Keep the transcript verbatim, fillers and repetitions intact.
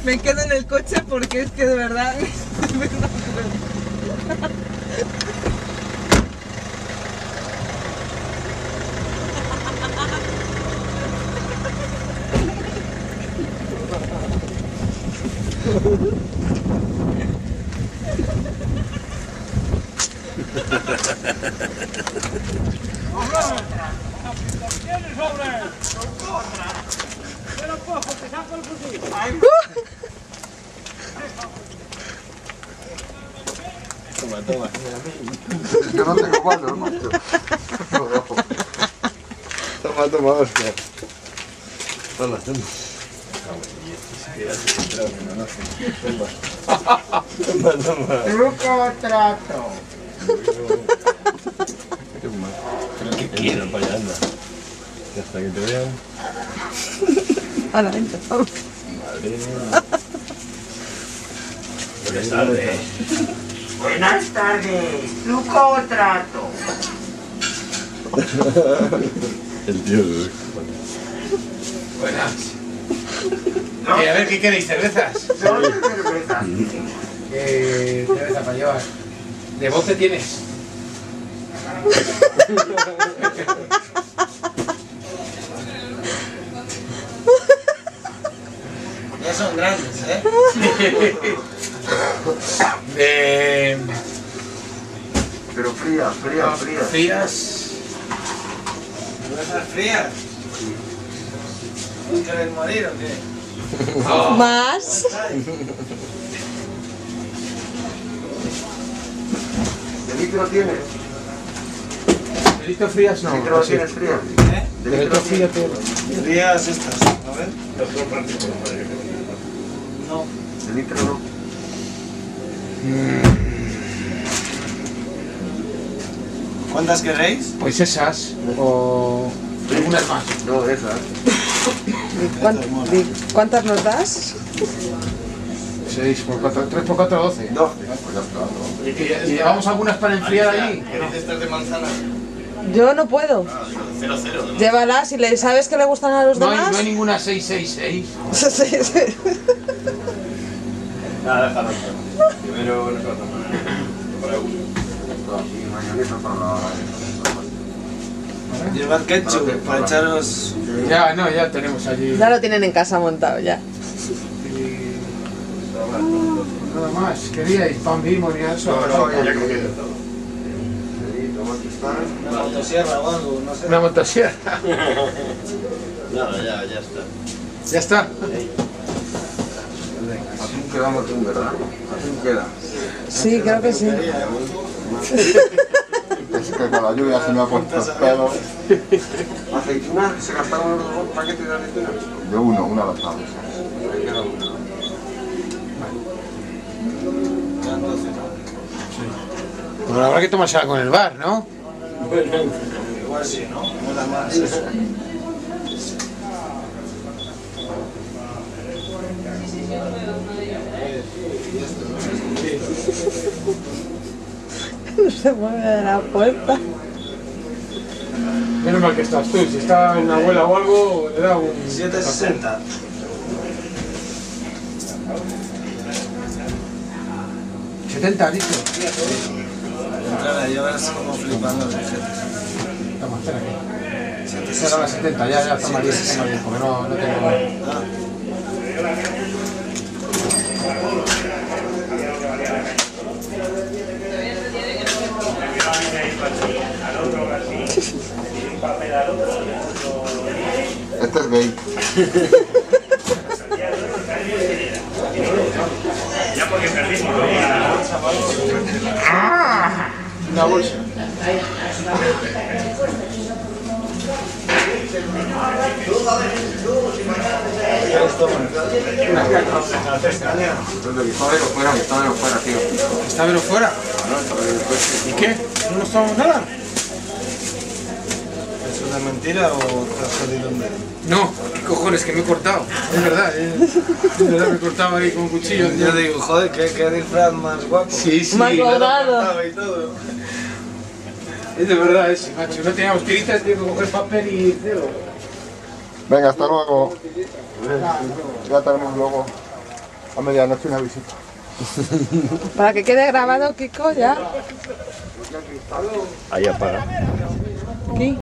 Me quedo en el coche porque es que de verdad... Toma, toma. Yo no tengo manos, macho. Toma, toma, hostia. Toma, toma. Toma, toma. Truco trato. Pero que quiero para allá, anda. Y hasta que te vean. Hola, vente. Madre mía. Buenas tardes. Buenas tardes. Truco o trato. El tío. Buenas. Eh, a ver, ¿qué queréis? ¿Cervezas? Dos cervezas. Eh, cerveza para llevar. ¿De bote tienes? Ya son grandes, ¿eh? De... Pero fría, fría, fría. Frías. ¿Cervezas frías? ¿No queréis morir o qué? Más. ¿De litro tienes? ¿De litro frías? No. ¿De litro sí. tienes fría? ¿Eh? De litro frías tienes. Frías estas, a ver. No. De litro no. ¿Cuántas queréis? Pues esas. O... algunas más. No, esa. ¿Y cuán- y ¿Cuántas nos das? seis por cuatro, tres por cuatro, doce. doce. Pues ya está. ¿Y, y llevamos algunas para enfriar allí? ¿Queréis estas de manzana? Yo no puedo. Cero, cero. ¿no? Llévalas y le sabes que le gustan a los No hay, demás. no hay ninguna seis seis seis. Sí, sí. Nada, déjalo. Primero no se va a tomar. Para uno. Y mayonesa para la... Llevad ketchup para echaros... Ya, no, ya tenemos allí. Ya lo tienen en casa montado ya. Nada más, ¿queríais? Pan bimbo ni eso. No, no, ya Ya que comido todo. Sí, tomate está. Una motosierra o algo, no sé. Una motosierra. Nada, ya, ya está. Ya está. Atún quedamos atún, ¿verdad? Atún queda. Sí, creo que sí. Es que con la lluvia se me ha puesto el pelo. ¿Aceitunas? ¿Se gastaron unos paquetes de aceitunas? De uno, una latada. Ahí queda una. Bueno, habrá que tomársela con el bar, ¿no? Igual sí, ¿no? Mola más eso. No se mueve de la puerta. Menos mal que estás tú. Si está en la abuela o algo, le da un... siete sesenta. setenta, listo. Entrada, ya verás como flipando los objetos. Toma, espera aquí. Esa era la setenta, ya, ya, está bien, está bien, porque no, no tengo... Ah. Este es gay. Una bolsa. Está de fuera, está de fuera, tío. ¿Está Vero fuera? ¿Y qué? ¿No nos tomamos nada? ¿Es una mentira o te has jodido un dedo? No, ¿qué cojones? Que me he cortado. Es verdad, eh. Es verdad, me he cortado ahí con un cuchillo. Yo digo, joder, ¿qué, qué disfraz más guapo? Sí, sí. Más colorado. Cortado y todo. Es de verdad ese, macho. No teníamos tiritas, tengo que coger papel y celo. Venga, hasta luego. Ya tenemos luego. A medianoche una visita. Para que quede grabado, Kiko, ya. Ahí apaga. Aquí.